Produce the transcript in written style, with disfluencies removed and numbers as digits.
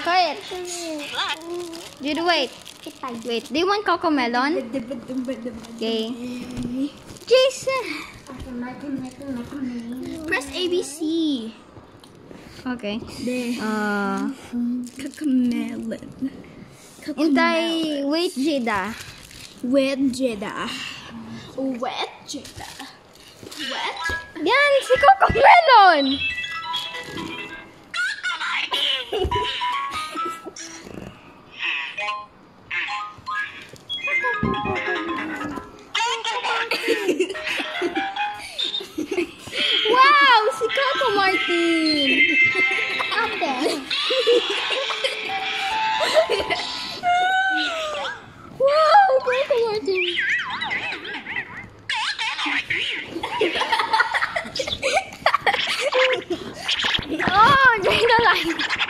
Quiet. Jude, wait. Wait. Do you want coco melon? Okay. Jason. Press ABC. Okay. Coco melon. Intay. Wait, Jada. Wet Jeda. Wet Jeda. Wet. Yan, si coco melon. Wow, si Coco Martin. Ate. Wow, Coco Martin. Oh, join the line.